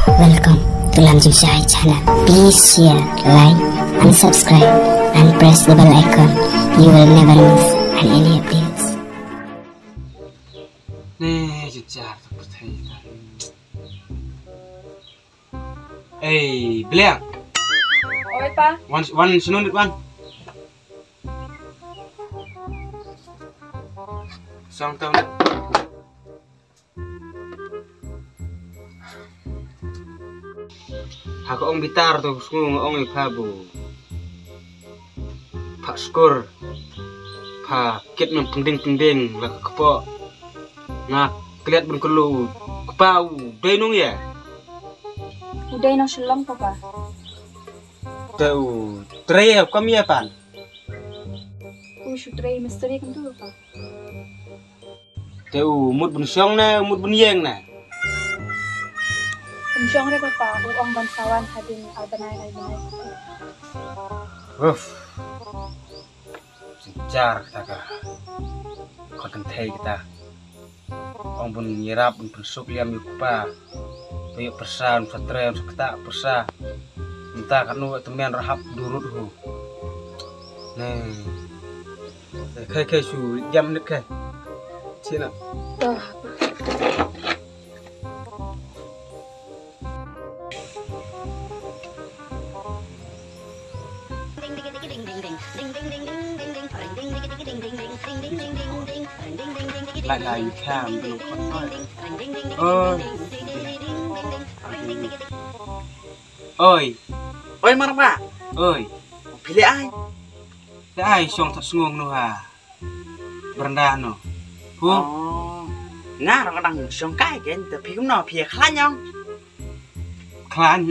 Welcome to Lamjung Shahid channel. Please share, like and subscribe and press the bell icon. You will never miss any updates. Nih, jejar terpercaya. Beliang. Oi, Pa. One senundut, Wan. Sang tahun. Aku ong bitar tuh, semua ong ipabu. Pak skor, pak kit pending lah kepo. Nak keliat berkelu, kepau, denung ya. Udah nang selam kok, Pa. Tahu, tray kami apa? Sutrai misteri kan tuh, Pa. Tahu, mut bunsyong na, mut bunyeng na. Pensyong re Pa, uang bansawan hadin albanai. Sejar kita kau kentai kita. Orang pun nyerap, pun sup liam yukupa. Tuyuk persa, satre, sekta persa. Entah kan nu temen rahap durut hu. Nih, kai su jam nek kai. Cina. Lại cam dulu oi Marang Pak. oi Pilih ai. ai song tak sungung nu ha berendah no hu Nga orang kadang song kai kan tapi cũng nó phía khá nhong. klan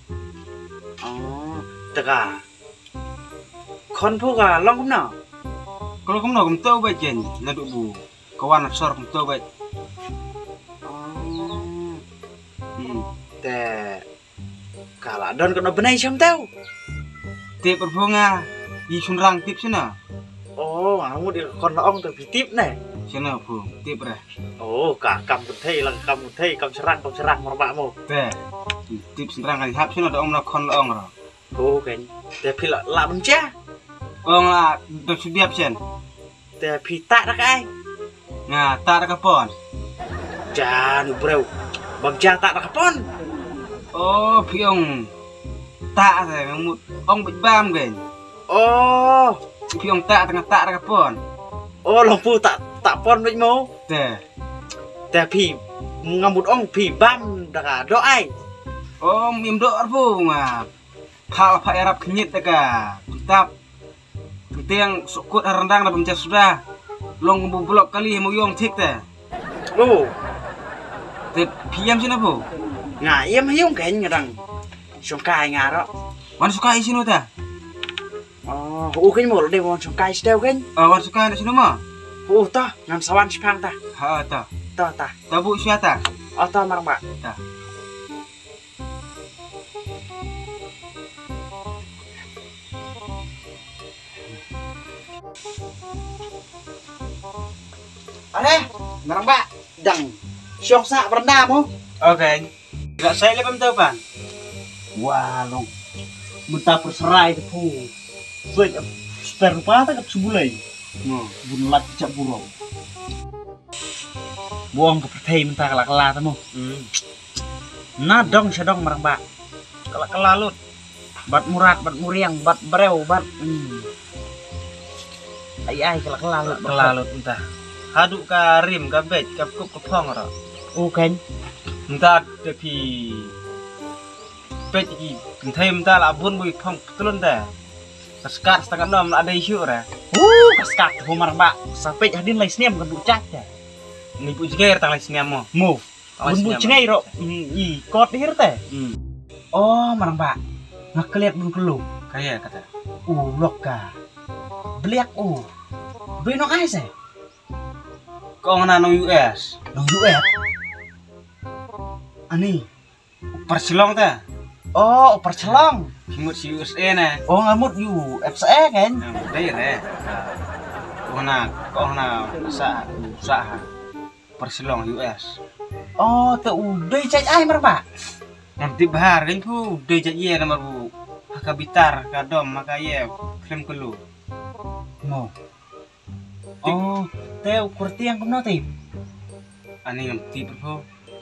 Tức à con phu à long cũng nó. kalau kamu nak tahu baca ni nak bu kawan nak sor kamu tahu baca Tè cả là đơn con nó bên này xong tao. tip berbunga di sunrang tip sana Kamu đi con nó ông từ phía tiếp này. sana bu tip dah Cả cầm một thây là cầm một thây cầm serang Marang Pak mo. teh tip sunrang kali hap sana ada om nak kon ong ro Kan. Tè phi là bên cha. ong lah dah sudah sen Tè phi tạ ra cái. nah tak ada kapon Cha nu breu. Bang cha tạ ra kapon. Piong tak saya ngamut ong bam kan piong tak tengah tak ada kapon Long phu tạ pon với mo. teh Tè phi ngamut ong phi bam da do ai. mim do arbu ngap hal pak Arab kenyit tega tetap tiang sukut rendang dah pencet sudah long blok kali mau yong tik teh teh piam sini bu Ngà em hiếu cái nhà rằng sông cài ngà đó. wan suka isi nu teh Cái một là đều sông cài steo cái. wan suka di sini mah Ta ngam sawan sipang ta. ha ta Ta bu siapa ta Marang Pak. ta Marang Pak. Đằng sông xạ Branda mo. okay nggak saya lebih tahu pan Wah long. Muta perserai tu pu. Buat super rupa ta kat subulai. Bunlat cak burung. Buang ke pertai mentah kala ta mo. Nadong sedong Marang Pak. Kala lut. Bat murat, bat muriang, bat breu, bat ai kala lut entah haduk ka rim ka bet ka kup ka phong ro kan. entah tapi bet ki kentai entah la bun bui phong tulun dah kaskat setengah nom ada isu ra Kaskat tu Marang Pak. Sampai hadin lai sniam kan bucak dah. ni pu jeger tang les niamo Mo. Bun cengai ro. Kot dir teh. Marang Pak. Ngakeliat bun kelu. kaya kata Lok ka. Beliak Beno kai se. kau ngana nong US Nong US. Ani. persilong ta Percelong. himut si USA na Ngamut USA kan. dai re kau ngana usaha persilong US Teu udah cai ai Marang Pak. Nanti bahar kan pu de jaya nama bu hakabitar kadom maka ye krem kelu. Mo. Oh, teh ukur tiang kemana teh? Ani ngerti bro.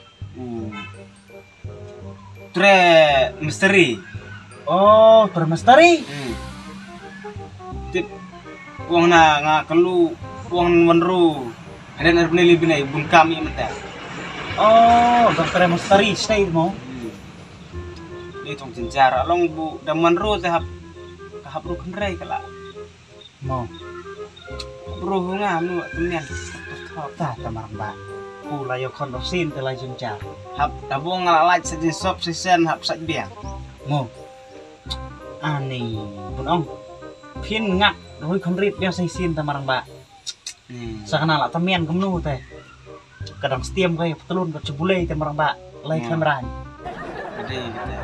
Tre misteri. Oh, bermestari. Tip uang na nga kelu uang menru. Ada nar penili binai bun kami mata. Oh, dokter mestari stay mo. Ini tong jenjar along bu daman ro tahap ro kenrai kala. Mo. Bro nga nu temian. Tah tamarang ba. Pula yo kondosin telai jenjar. Hap tabung ngalalaj sa jinsop sisen hap sa biang. Mo. Ani, bunong. Pin ngak, doi konrit dia sin tamarang ba. Sakana la tamian kemnu teh. Kadang setiam kayak petulun ke cebulai tamarang ba. Lai kameranya. Gede gitu.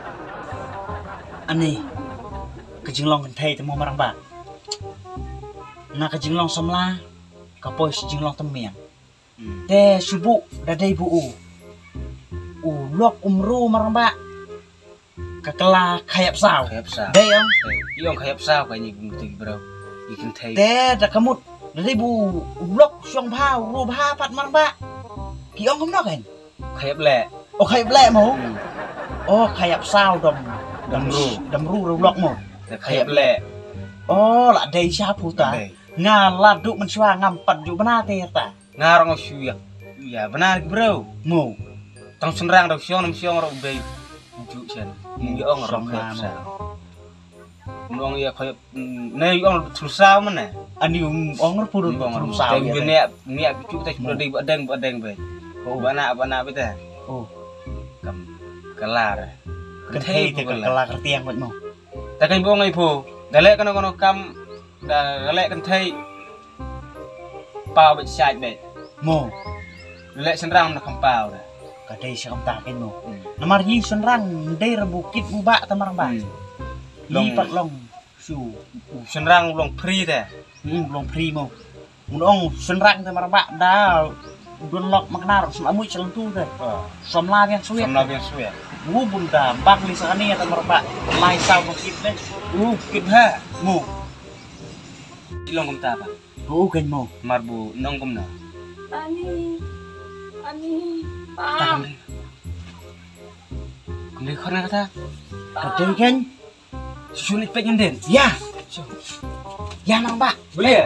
Ani, kejinglong kentai temu marang ba. Na kejinglong somla, kapoi sejinglong temian. Teh subuh dadai bu. Lok umru marang ba. Kakela kayap sao. Kayap sa. Deh yang. Yung kayap sa kayaknya gitu bro. Ikan teh. Teh dah kemut. Dadai bu. Lok siang pau, ru pau pat marang ba. Kiong kemana kan? Kayap le. Oh kayap le mo. Oh kayap sao dom. Damru lok mo. Kayap le. Oh lah dai siapa ta? Ngaladuk mensua ngampat ju benar teh ta. Ngarang syuyak. Ya benar bro. Mo. Tang senrang dak siong ro bay. Ju chen. Ni ong ro kayap sa. Nong ya kayap nei ong susah mana? Ani ong purun Bong sao ya. Ni bicu kita sudah di badang bay. Oh bana beta. Oh. Kam kelar. Kentai teh kelar kertiang buat mo. Ta kan bong ai po. Galek kono kam galek kentai. Pau bị sai bay. Mo. Galek senrang nak kampau dah. Kadai siam takin mo. Namar yi senrang dai rebukit mubak tamarang ba. Lipat long su. Senrang long free dah. Long pri mo. Mun senrang tamarang ba da dun lok maknar selamu celentu deh. Somla yang suwe. Somla yang suwe. Bun da bak li sakani tamarang ba. Lai sao bukit deh. Kit ha. Mo. Ilong kum ta ba. Kan mo. Marbu nong kum na. Ani, Ta pa. Kum di khona kata. Kadai kan. Sulit pek nyenden. Ya. Ya marang ba. Beli ya?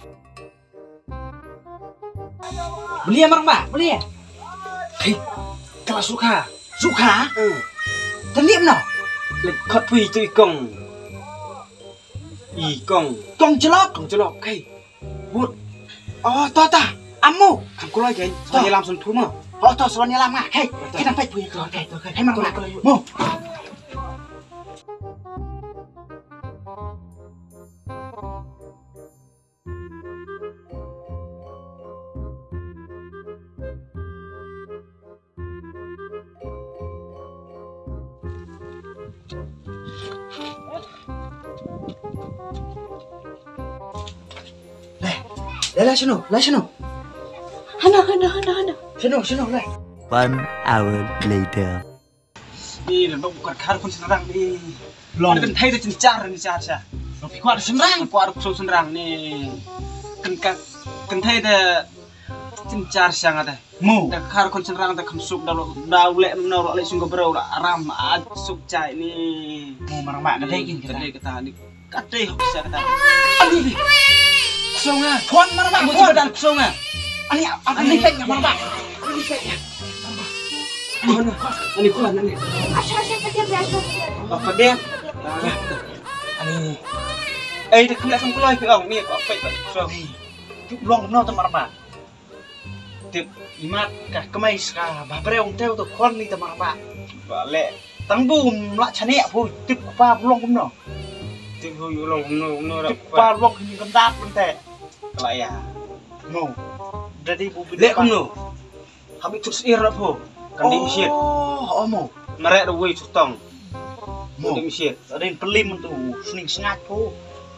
Beli ya marang ba? Beli ya? Hei, kalau suka. Suka? Tendiam no. Lek khot pui tu ikong. Ikong. Kong celok. Kong celok. Hei. Bút. Oh, toh ta. Amu. Kam kulai kai. Soalnya langsung tu mah. Oh, toh soalnya lama. Hei, kita sampai punya ke. Hei, marang ba. Mo. Lah sino. Hana. Sino lah. 1 hour later. Ni dah bukan kar kun senrang ni. Long. Ada kan thai dah cencar ni car. Lo pikir senrang. Aku ada kusau senrang ni. Kan thai dah cencar sang ada. Mo. Dah kar kun senrang dah kamsuk dah ulek menor ulek sungguh berau dah aram asuk cai ni. Mo marang ba. Kadai kin kita. Kadai kata ni. Kadai bisa kata. Adi. Kusau ngah. Tuan marang ba. Kamu coba dan kusau ngah. Ani pek marang ba. Ani kuan ani. Apa dia? Ani. Dah kena sang kulai ke ong ni apa pek kusau. Chúc long no marang ba. Tip imat ka kemai ska ba breong teu to kon ni marang ba. Balik. Tang bum la chane phu tip pa long kum no. Tip hu long no Tip pa long ni kan dak te. Kelak ya. Mo. Jadi bu Lek kum no. Habis terus irap hu. Kan di mesin. Oh, mo. Merek dah wei tutong. Mo. Di mesin. Ada pelim tu sening sengat phu.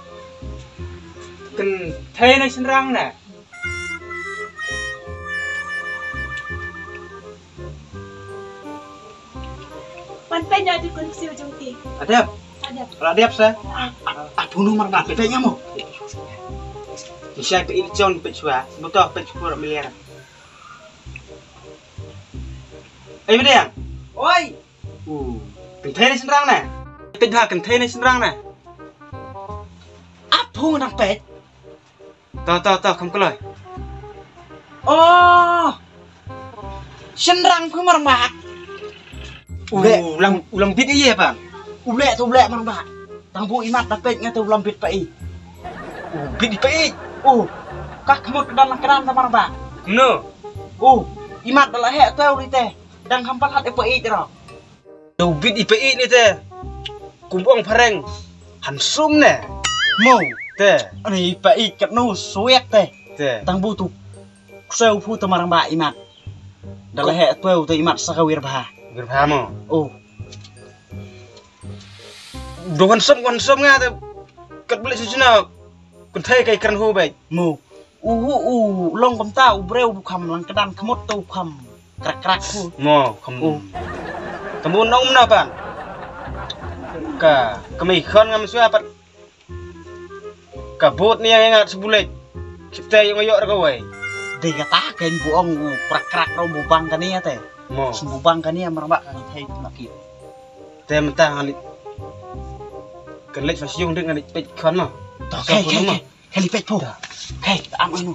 Kan thai nai senrang na. Wan penya di kunci ujung ti. Adep. Ada. Kalau adep sa. Bunuh marba bedanya mo. Siya ke iljon pecua. Betul pecua miliar. Ayo dia. Oi. Kentai ni senrang na. Tidak kentai ni senrang na. Apu nang pet. Tahu kamu keloi. Oh. Senrang pun marba. Ulang bit iya bang. Ulek tu ulek marba. Tang bu imat dapet ngatu ulam bit pai. Bit di pai. Kak kemut kedan marba. No. Imat dalah hek tu uli teh. Dang hampal hat pai jero. Tuh bit di pai ni teh. Kumbang pareng. Hansum ne. Mau Teh. ni pai kat nu suek teh. Teh. Tang bu tu. Kusau pu tu marba imat. Dalah hek tu imat sakawir bah. Berpaham. Đồ hansum nga teh. Kat beli sejena. Kentai kai keren hu baik. Mu long kom ta breu bu kham lang kedan kemut tu kham krak hu. Mo kamu. Tembun nong mana bang? Kami khon ngam siapa? Kabut ni yang ingat sebulan. Kita yang ayok rakawai. Dia kata kain buong krak ro bu bang kan ya teh. Mo. Bu bang kan ya marba kan thai makit. Teh mentah ngalit. Kelet fasiung dengan ngalit pet khon mah. Hei lipet po. Hei, am anu.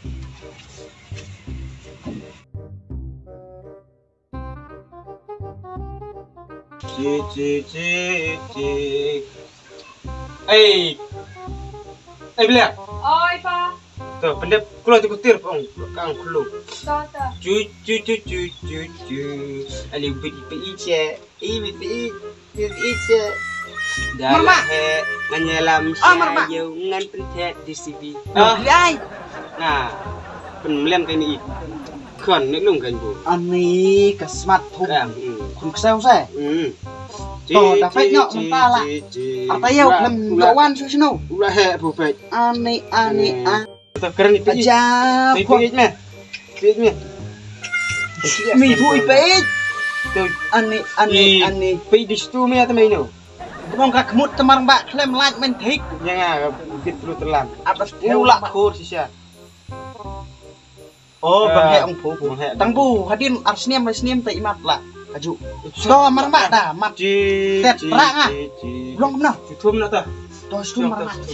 Cik. Eh Bilal. Oi pa. Tuh, pendep keluar tu kutir pong, kang kelu. Tata. Cu. Ali bit ice. Marma menyelam sayu ngan pentet di sibi. Liai. Nah, penmelian kayak ini. Kan nek lung kan bu. Ani kesmat thum. Kun kseu se. To dapat nyok mentala. Artayau lem doan susno. Ulah he bu pet. Ani. Keren itu. Aja. Pit me. Mi bu ipet. Tuh, Ani. pit di situ me atau maino. Bong ka kemut temar mbak klem laj men thik. Jangan bit perlu terlam. Atas Pula kur sisa. Oh, bang he ong pu. Tang Tang bu hadin arsniam te imat la. Kaju. Do mar mbak dah mat. Tet rak ah. Belum kemana? Tutum nak tak? Do stu mar mak.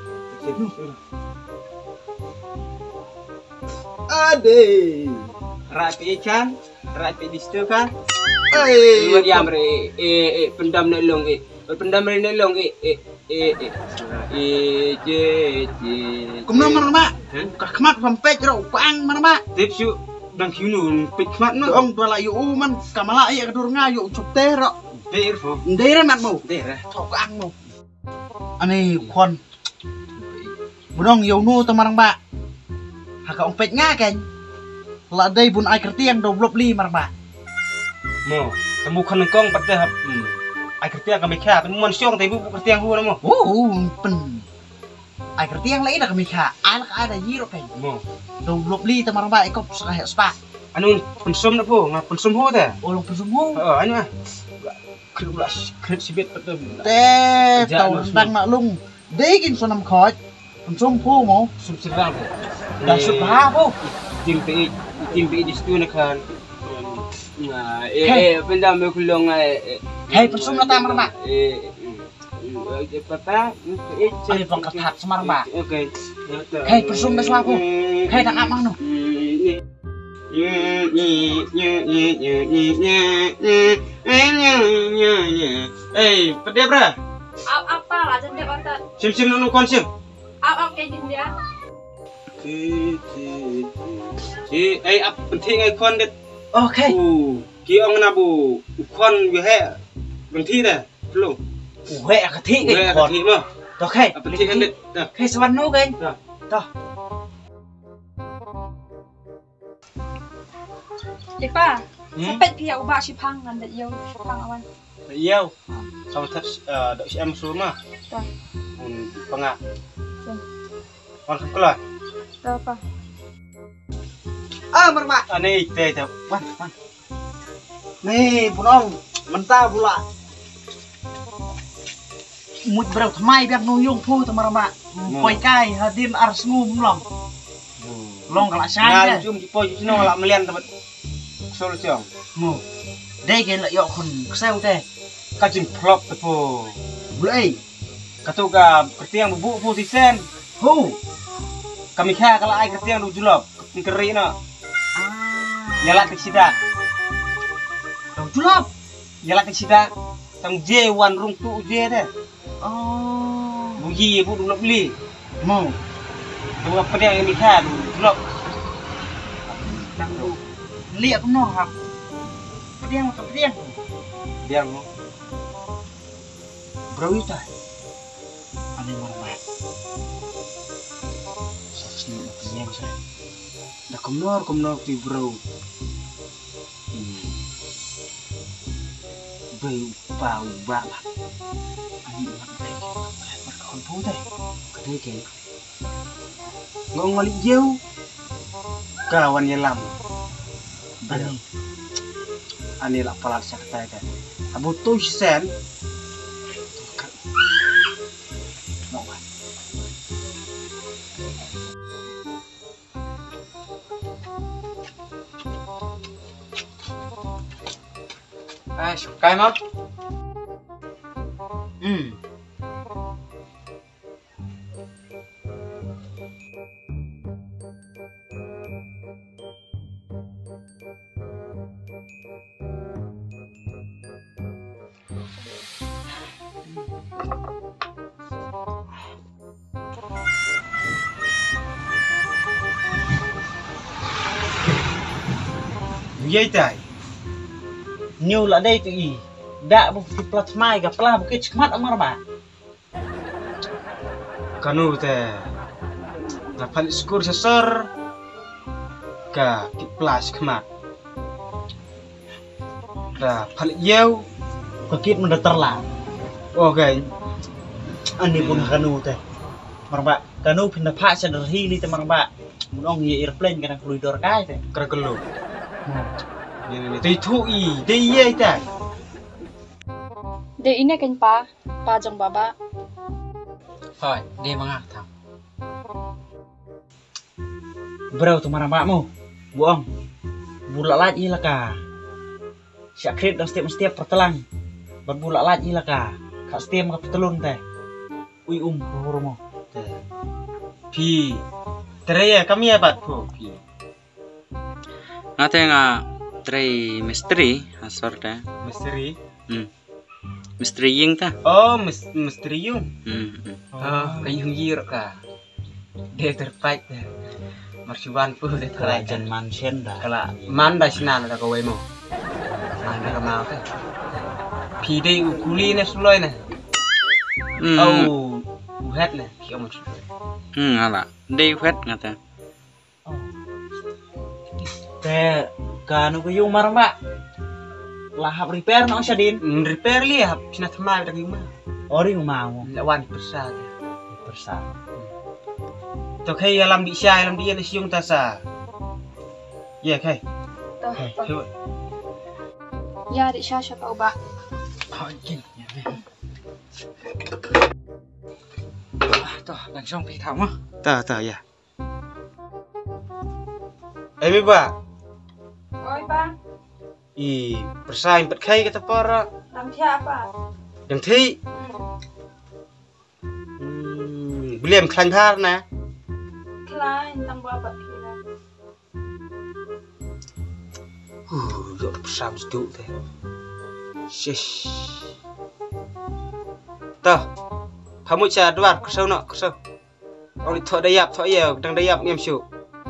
Ade. Rapi ikan, rapi di situ kan? Dua diam re. Pendam nak long pendam nak long Kemana mar mak? Ka kemat sampet ro pang mar mak. Tips yuk dang kinu pik mat no. Ong tua la yu man kamala ya kedur ngayu cupte ro. Deir fo. Ndere mat mo. Deir. Thok ang mo. Ani khon. Bunong yu nu temarang ba. Haka ong pet nga kan. La dai bun ai kertiang do blop li mar ba. Mo, temu kan kong pateh hap. Ai kertiang kami kha, temu man siong tai bu kertiang hu na mo. Pen. Ai kertiang lai dah kami kha. Ai la ada yiro kan. Mo. Do blop li temarang ba ikop sa spa. Anu pensum na po, nga pensum hu ta. Olong persumo. Anu ah. Kret sibet pateh. Te tau ndang mak lung. Dei kin sonam khoj. Pensum pu mo. Sum serang. Dah sut ha po. Tim di situ nak kan. Pendam aku long Hei pensum na ta mar mak. Papa, Ai bang kathat semar mak. Okay. Hei pensum na swa po. Hei dang amang no. Eh, pedih bra. Apa lah jendek otot. Sim nu konsim. Apa kayak jendek? Ap penting ai kon det. Okay. Ki ong na bu. Kon yo he. Penting dah. Belum. Uwe ka thi Gue kon. penting mah. Okay. Penting kan det. Hei sawan nu kan. Toh. Lipa. Sampai dia ubah si pang kan dak yo pang awan. Yêu. Sau thật đợi em xuống mà. Rồi. Vâng ạ. Rồi. Con không có lời. Berapa? Mar mak. Này tê tê. Wan. Nih, punong. mentah pula mut berau thamai biak nuyung phu tamarama poi kai hadim ars ngum long long kala sai ngal deh jum ci poi ci no la melian tempat solusi mu dei ke la yo khun kseu te kajin plop te po bulai katuka kertiang bubu pu tisen hu kami kha kala ai kertiang du julop keri na yala tik sida dong julop yala tik sida tang je wan rung tu je de oh buji bu du beli mu tu apa dia yang kha du julop dang du liak no hap pediang to pediang biar mo bro itu ane marma sasni pediang saya da komnor ti bro beu pau ba ani mat dei mat kon pu deh kadai ke ngoli jeu kawan yelam ani ani la palat sakta ka abu tu sen no ba cái mất dây tay nhiều là đây tụi đã bukti plat mai gặp plah bukit cemat amar ba kanu te dapat skor sesor ka kiplas kemat dapat yeu bukit mendatar lah oke ani pun kanu teh marba kanu pindah pak sederhi li te marba munong ye airplane kana koridor kai teh kergelu ini tu itu i dia itu De ini kan pa jong baba. thôi đi mang à thằng bro tu marba mu buong bula lagi lah ka syakrit dan setiap pertelang berbula lagi lah ka kak setiap ka petelun teh ui huru pi teraya kami apa po pi Ngate nga tray misteri asor ta. misteri Misteri ying ta. oh misteri yung kayu hingir ka dia terbaik deh marsuban pu deh terai kerajaan mansion dah kala manda sinan ada kowe mo manda ka mau teh pi dei ukuli ne suloi ne oh uhat ne ki om Ala. Day wet ngata. teh kanu ku yung marma lahap repair no syadin repair li hap sina thma ta yung ma ori mau lawan persat bersama to khay lam bi sai lam dia ne siung ta sa ye khay Ya di syasha pa uba. toh langsung pi thang ma ta ya eh ba Oi pa, i persain pet khay kata para lam tia apa? yang thi beliam khlang thar na Klein tang apa kira. Dok persam seduk teh shish toh kamu cha dwar kesau nak kesau oli thọ dayap thọ ye dang dayap miam syu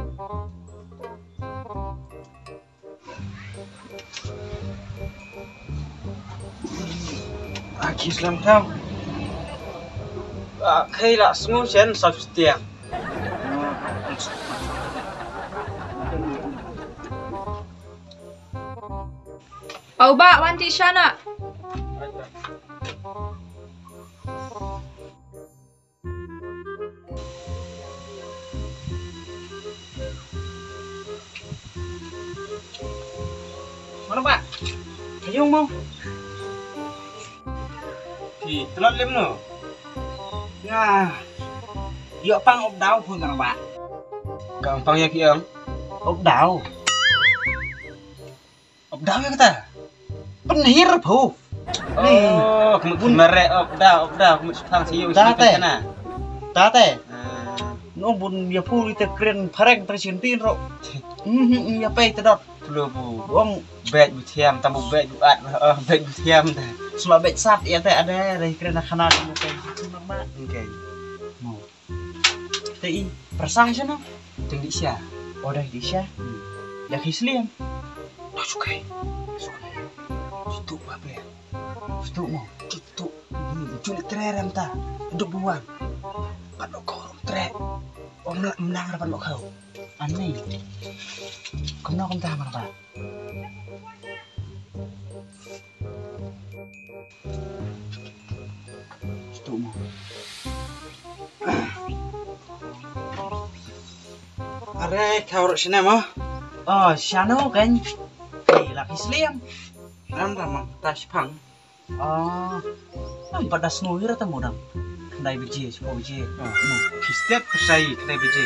aki slam thau khai la smu chen sa tiang Au ba wan ti shana. mana pak kayung mau thì telot lem no. Nah, yuk pang ốc đau pun kan Pak. Gampang ya kiang. Ốc đau. Op daw ya kita. Penir bu. Oh, kemare op daw kemut sang siu Dah, teh. kana. Ta teh. No bun ya pu ite keren pareng tersintin ro. Ya pe tedot. Belum bu. Wong Bet bu thiam tambu bet bu at bet bu thiam teh. sula bet sat ya teh ada dari keren khana kamu pe gitu Mak. Okay. Mau. Teh persang sana. Jeung di sia. Oh dah di Syah. Ya Islam. Dah sukai. Sukai. Situ apa ya? Situ mau. Situ. Culik terem ta. Duduk buang. Padok korom trek. Om menang depan lo kau. Aneh. Kenapa kamu tahu Pak? Situ mau. Are kau sini mah. Oh, Shano kan. Laki Islam. Ram ramang tas pang. Oh. Nampak dah snowy atau modang. Kendai biji, sepuluh biji. Kistet pesai kedai beje.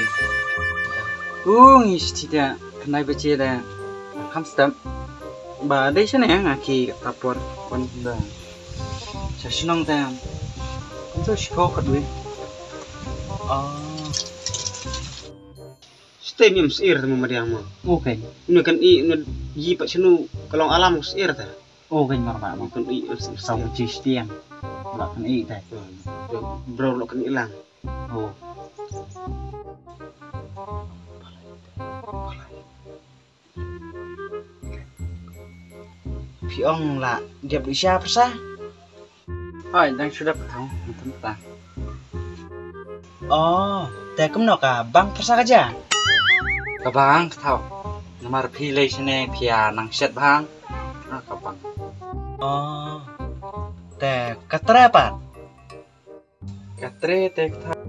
Ngis tidak kenai beci dah. Ham stem. Ba dai sana yang aki tapor pon dah. Sa sinong ta. Untuk siko kedua. Oh. Stay miam sir temu madiang mah. Okay. Ini kan yi pak sinu kalong alam sir ta. Okay marma mau. Kan i Sau biji setiang. Belakang i teh. bro lo kan hilang. Oh. Piong lah, dia beli siapa sah? Ai đang sudah petang. Tentang. Oh, teh kamu nak bang persa aja. Kabang tahu. Nomor pilih sini pia nang set bang. Kabang. Oh, teh katre apa? Katre tek tahu.